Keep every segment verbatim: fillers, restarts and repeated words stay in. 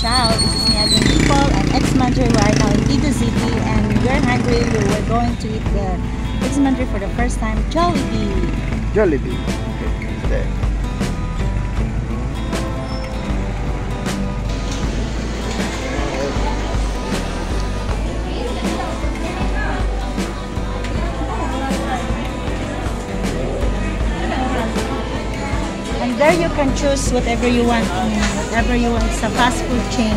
Ciao, this is me again, Dimple and Xmandre right now in Quito City, and we're hungry. We're going to eat the Xmandre for the first time, Jollibee. Jollibee. Okay, there. And there you can choose whatever you want, um, whatever you want. It's a fast food chain.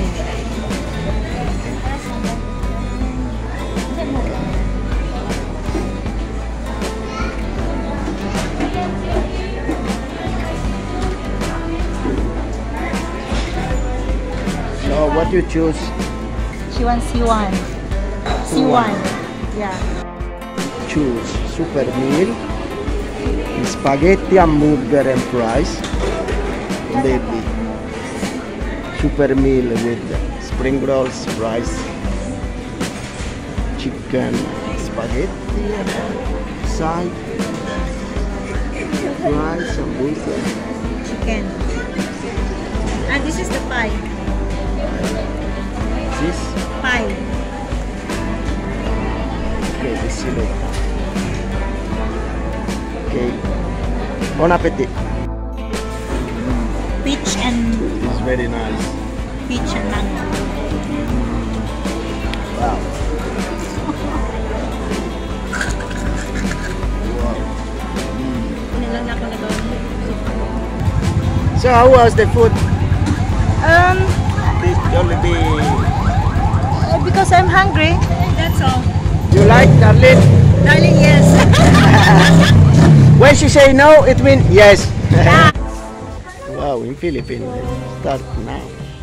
So what you choose? She wants C one. C one. Yeah. Choose super meal, spaghetti, hamburger and fries. Baby. Super meal with spring rolls, rice, chicken, spaghetti, side, rice, hamburger. Chicken. And this is the pie. This? Pie. Okay, this is it. Okay. Bon appetit. Peach and It's very nice. peach and mango. Wow. Wow. So how was the food? Um, This Jollibee. because I'm hungry. That's all. You like Darlene? Darling, yes. When she say no, it means yes. Wow, in Philippines, start now.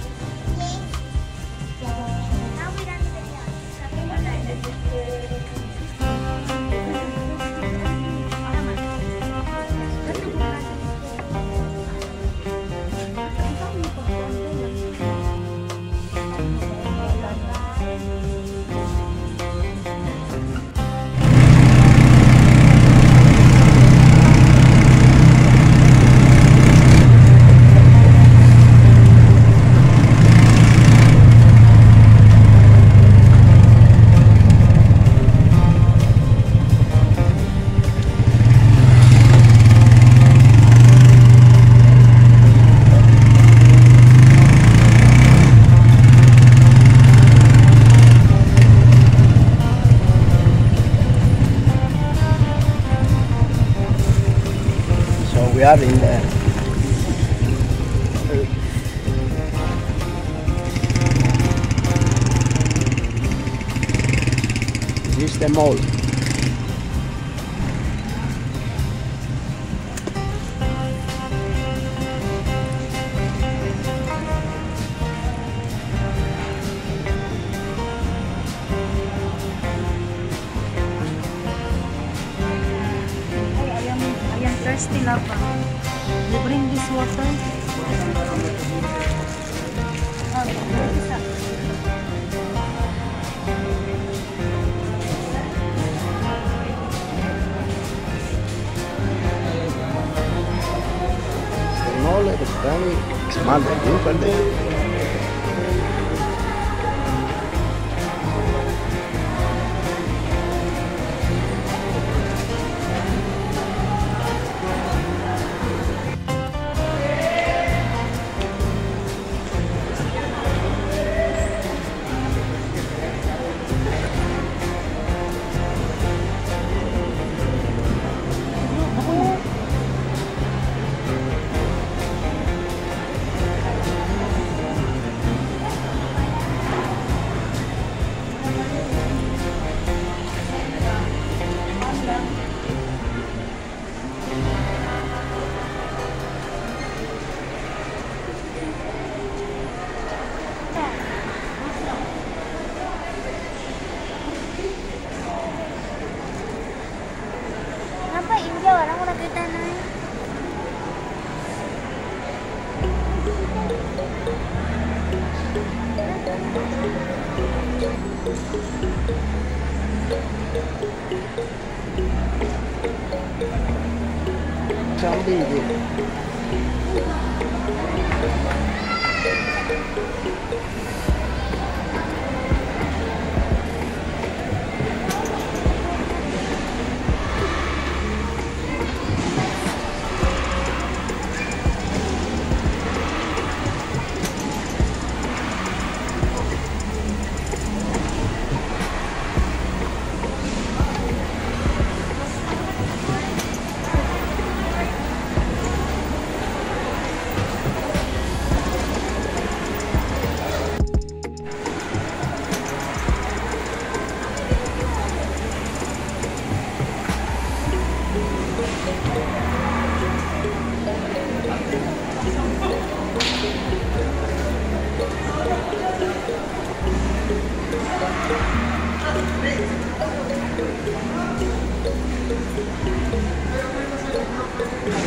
We are in the this is the mall. I am thirsty now. You bring this water? The mall is very Xmandre, Dimple. Jollibee.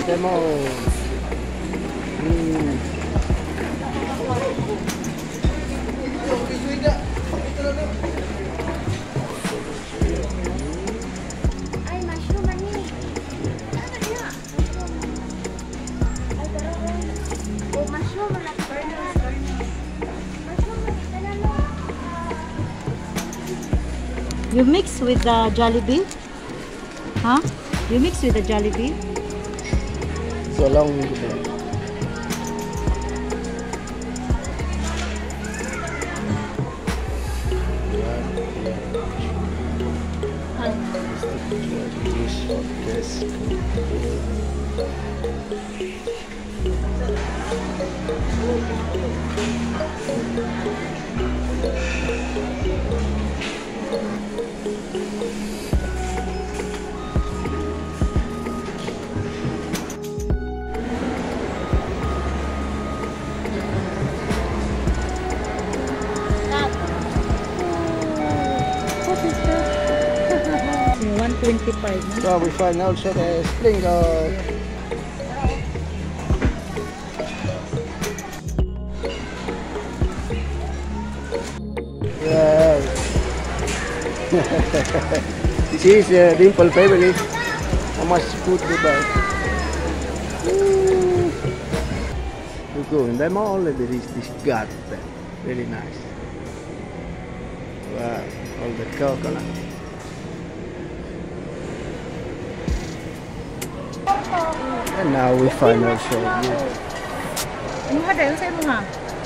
them all. Mm. You mix with the Jollibee? Huh? You mix with the Jollibee? So long. one twenty-five. So we find also the spring of yeah. This is uh, Dimple family. How much food we buy? Look, in them all there is this garden. Really nice. Wow, all the coconut. And now we find also you. Ano ka dahil sa imo ha?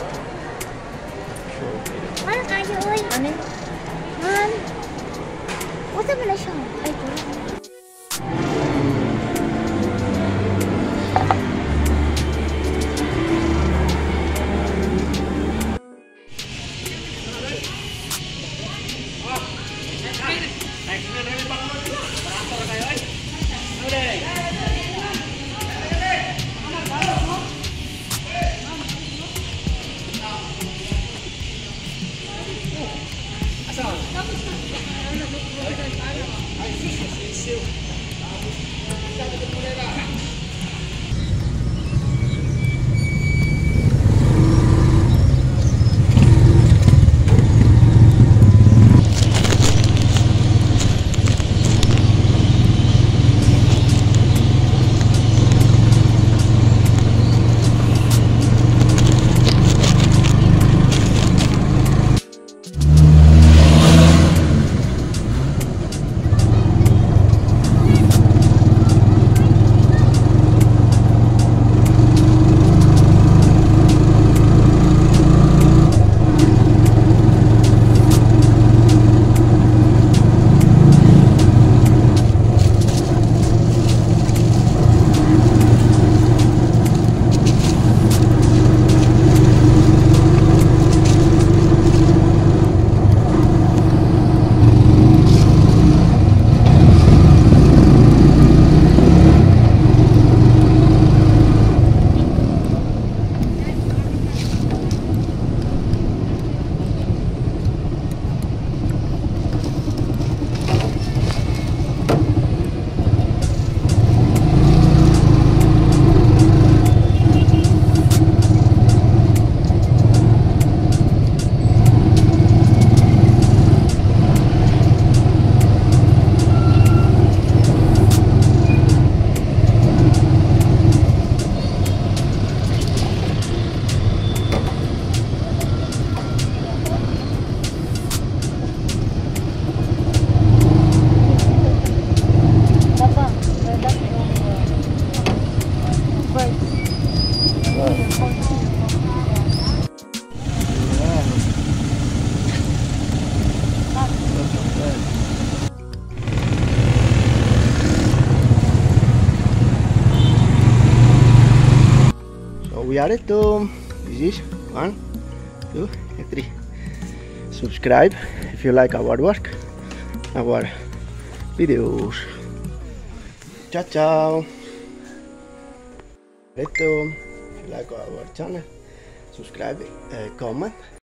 Ano kayo oy? Ano? Man. Wala mo na siya. Ay, ko. We are at home. This is one, two, three. Subscribe if you like our work, our videos. Ciao ciao. At home. If you like our channel, subscribe, uh, comment.